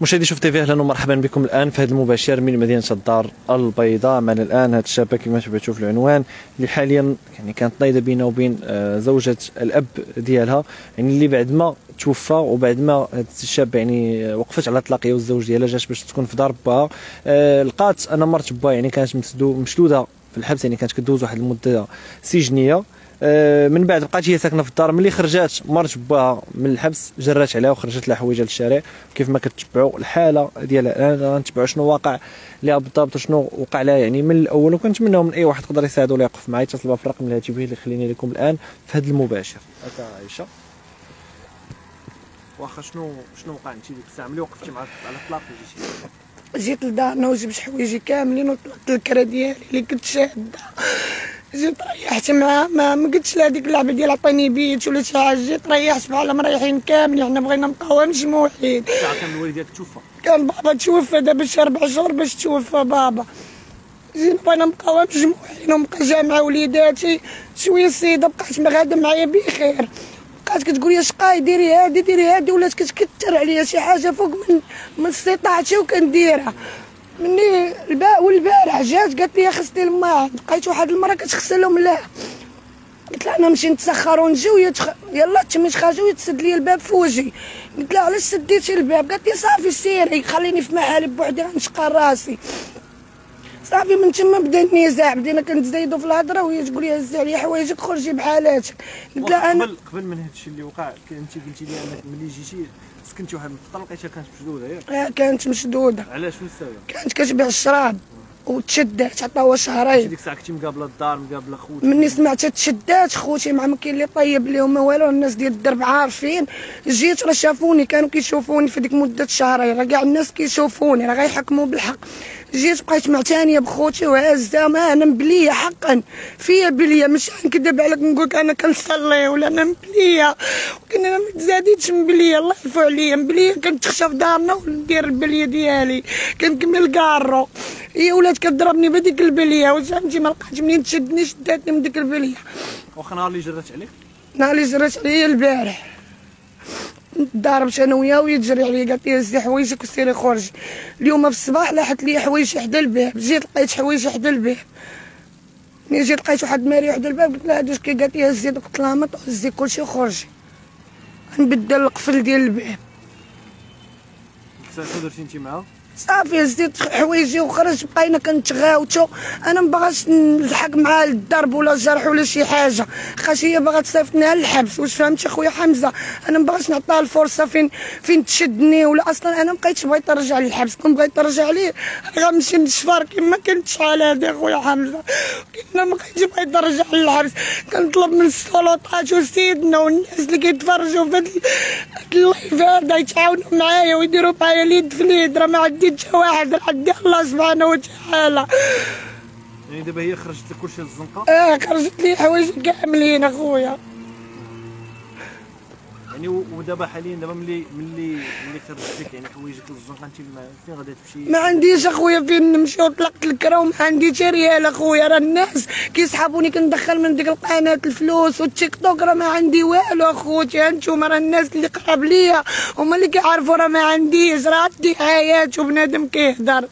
مشاهدي شوف تيفي، اهلا ومرحبا بكم الان في هذا المباشر من مدينه الدار البيضاء. معنا الان هذه الشابه كما تبعتوا في العنوان اللي حاليا كانت نايضه بينها وبين زوجة الاب ديالها، اللي بعد ما توفى وبعد ما هذه الشابه وقفت على الطلاق هي والزوج ديالها، جات باش تكون في دار باها. لقات ان مرت باها كانت مشدوده في الحبس، كانت كدوز واحد المده سجنيه. من بعد بقات هي ساكنه في الدار. ملي خرجات مرت باها من الحبس جرات عليها وخرجت لها حويجه للشارع. كيف ما كتبعوا الحاله ديالها الان غنتبعوا شنو واقع لها بالضبط وشنو وقع لها من الاول، وكنتمناو من اي واحد يقدر يساعدو ولا يوقف معايا يتصل بها في الرقم الهاتفي اللي خليني لكم الان في هذا المباشر. هكا عائشه، واخا شنو وقع انت ديك الساعه ملي وقفتي مع على الطلاق جيت لدارنا وجبت حوايجي كاملين وطلقت الكرا ديالي اللي كنت شاده. جيت ريحت معاه، ما قلتش لها ديك اللعبه ديال عطيني بيت ولا شي حاجه. جيت ريحت بحال مريحين كاملين، حنا بغينا نبقاو مجموعين. الساعه كان الوالد ديالك توفى؟ كان بابا توفى دابا شي 4 شهور باش توفى بابا. جينا بغينا نبقاو مجموعين ونبقى جامعه وليداتي. شويه السيده بقات غاده معايا بخير، بقات كتقول لي شقاي ديري هادي ولات كتكثر عليا شي حاجه فوق من استطاعتي وكنديرها. مني والبارح جات قالت لي خصني الماء، لقيت واحد المراه كتغسل لهم لا. قلت لها انا نمشي نتسخر ونجي يلا تمي خرجوا ويتسد لي الباب في وجهي. قلت لها علاش سديتي الباب؟ قالت لي صافي سيري خليني في محالي بوحدي غنشقى راسي. صافي من تما بدا النزاع، بدينا كنتزايدوا في الهضره وهي تقول لي هز عليا حوايجك خرجي بحالاتك. قلت لها انا قبل من هذا الشيء اللي وقع انت قلتي لي انك ملي جيتي سكنتي واحد الفتره لقيتها كانت مشدوده ياك؟ كانت مشدوده. علاش؟ شنو السبب؟ كانت كتبيع الشراب وتشدات عطاوها شهرين. ديك الساعه كنتي مقابله الدار مقابله خوتك؟ مني سمعت تشدات خوتي ما كاين اللي طيب ليهم ما والو، الناس ديال الدرب عارفين. جيت راه شافوني، كانوا كيشوفوني في ديك مده شهرين، راه كاع الناس كيشوفوني راه غيحكموا بالحق. جيت بقيت معتانيه بخوتي وهازه، ما انا مبليه حقا فيا بليه، مش نكذب عليك نقول لك انا كنصلي ولا انا مبليه، ولكن انا ما تزاديتش مبليه. الله يعفو عليا مبليه، كنتخشى في دارنا وندير البليه ديالي كنكمل كارو. هي ولات كضربني بهذيك البليه وفهمتي ما لقاتش منين تشدني، شداتني من ديك البليه. واخا نهار اللي جرات عليك؟ نهار اللي جرات عليا البارح ضاربت انا وياه وهي تجري عليا، قالت لي هزي حوايجك وسيري خرجي. اليوم في الصباح لاحت لي حوايجي حدا الباب، جيت لقيت حوايجي حدا الباب. ملي جيت لقيت واحد ماري حدا الباب قلت لها هادوش كي، قالت لي هزي دوك الطلامط وهزي كلشي وخرجي غنبدل القفل ديال الباب. شنو درتي انت معاها؟ صافي هزيت حوايجي وخرجت، بقينا كنتغاوتو. انا ما باغاش نلحق معاها للضرب ولا الجرح ولا شي حاجه، خاطر هي باغا تصيفطنيها للحبس. واش فهمتي خويا حمزه؟ انا ما باغاش نعطيها الفرصه فين تشدني، ولا اصلا انا ما بقيتش بغيت نرجع للحبس. كون بغيت نرجع ليه غنمشي للشفار كما كنت شحال هادي خويا حمزه، كنا ما بقيتش بغيت نرجع للحبس. كنطلب من السلطات وسيدنا والناس اللي كيتفرجوا في هاد اللايف هذا يتعاونوا معايا ويديروا معايا اليد في اليد. راه ما عندي حتى واحد، عندي الله سبحانه وتعالى. دابا هي خرجت لك كلشي للزنقه؟ خرجت لي حوايج كاملين اخويا. ودابا حاليا ملي خرجت لك حوايجك للزنقه، انت فين غادي تمشي؟ ما عنديش اخويا فين نمشي، وطلقت الكرا وما عندي حتى ريال اخويا. راه الناس كيسحبوني كندخل من ديك القناه الفلوس والتيك توك، راه ما عندي والو اخوتي. هانتوما راه الناس اللي قراب ليا هما اللي كيعرفوا راه ما عنديش، راه الدعايات وبنادم كيهضر.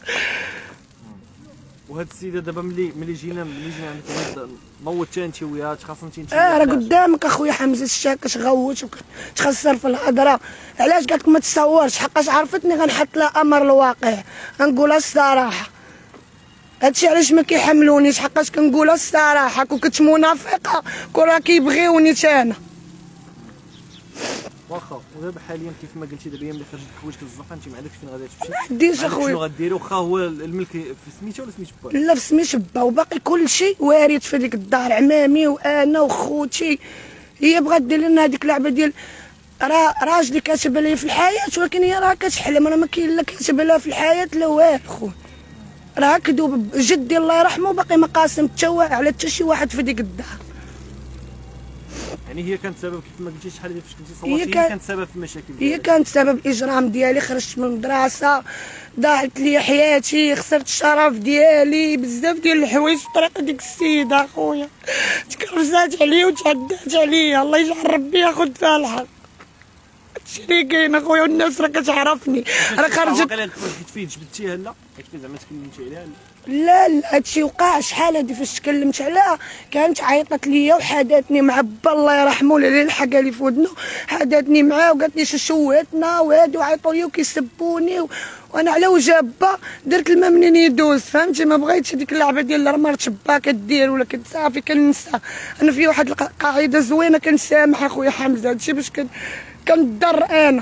وهاد السيده دابا ملي جينا عندك موتها انت وياها، تخاصمتي انت؟ راه قدامك اخويا حمزه الشاك كتغوت وكتخسر في الهضره. علاش قالت لك ما تصورش؟ حقاش عرفتني غنحط لها امر الواقع، غنقولها الصراحه. هادشي علاش ما كيحملونيش، حقاش كنقولها الصراحه. كون كنت منافقه كون راه كيبغيوني انا. واخا ودابا حاليا كيف ما قلتي دابا هي ملي خرجت حوايجك للزنقه انت ما عندكش فين غادي تمشي؟ ما عنديش اخويا. شنو غديري؟ واخا هو الملك في سميتها ولا سميت با؟ لا في سميت با، وباقي كلشي وارد في ديك الدار، عمامي وانا وخوتي. هي بغات دير لنا هذيك اللعبه ديال راجلي كاتب لي في الحياه، ولكن هي راه كتحلم، راه ما كاين لا كاتب لها في الحياه لا والو خويا. راه كذوب. جدي الله يرحمه باقي ما قاسم على حتى شي واحد في ديك الدار. هي كانت سبب كيف ما قلتي شحال فاش كنتي صورتي، هي كانت سبب في المشاكل ديالك؟ هي كانت سبب الاجرام ديالي. خرجت من المدرسه، ضاعت لي حياتي، خسرت الشرف ديالي، بزاف ديال الحوايج في طريق ديك السيده اخويا. تكرزات عليا وتعدات عليا، الله يجعل ربي ياخذ فيها الحق. هادشي اللي كاين اخويا، والناس راه كتعرفني راه خرجت. واقيلا كتفيد جبدتيها لا كتفيد زعما تكلمتي عليها؟ لا هادشي وقع شحال هادي فاش تكلمت عليها كانت عيطت ليا وحاداتني مع با الله يرحمو اللي الحق لي في ودنو، حاداتني معاه وقالت لي شوهتنا وهادو عيطوا لي وكيسبوني وانا على وجه با درت الماء منين يدوز فهمتي. ما بغيتش هذيك اللعبه ديال مرت با كدير ولا كتصافي كننسى. انا في واحد القاعده زوينه كنسامح اخويا حمزه، هادشي باش كنضر انا.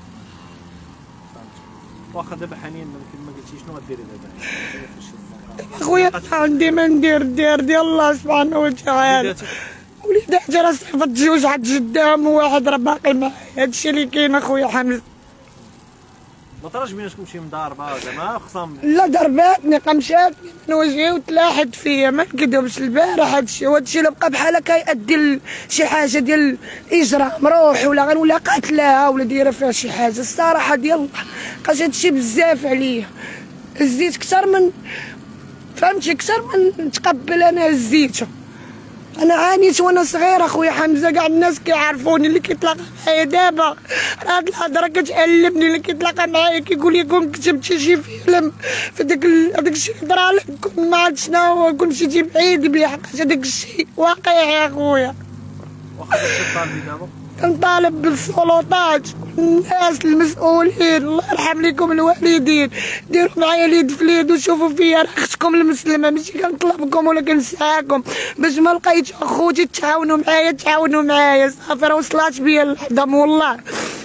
واخا دابا حاليا ما قلتي شنو غديري دابا؟ اخويا عندي ما ندير ديال الله سبحانه وتعالى. وليداتي راه صيفط جوج عند جدام وواحد راه باقي معايا، هادشي اللي كاين اخويا حمزه. ما طراش بيناتكم شي مضاربه زعما خصام؟ لا ضرباتني قمشاتني من وجهي وتلاحت فيا، ما نكذبش البارح هادشي، وهادشي اللي بقى بحال هكا يؤدي لشي حاجه ديال اجرام روح ولا قتلها ولا دايره فيها شي حاجه. الصراحه ديال الله بقاش هادشي بزاف عليا، هزيت كثر من فهمتي، كثر من نتقبل انا هزيته. انا عانيت وانا صغير اخويا حمزه، كاع الناس كيعرفوني. اللي كيتلاقى معايا دابا راه هاد الهضره كتألمني، اللي كيتلاقى معايا كيقول لي كون كتبتي شي فيلم في هذاك الشيء اللي طرا لك كون ما عرفت شناهو، كون مشيتي بعيد بيه، حقاش هذاك الشيء واقعي اخويا. واخا كتطالبي دابا؟ كنطالب بالسلطات والناس المسؤولين، الله يرحم لكم الوالدين، ديروا معايا اليد في اليد وشوفوا فيا راه اختكم المسلمه، ماشي كنطلبكم ولا كنسعاكم باش ما لقيتش اخوتي تعاونوا معايا صافي راه وصلات بيا الحظم والله.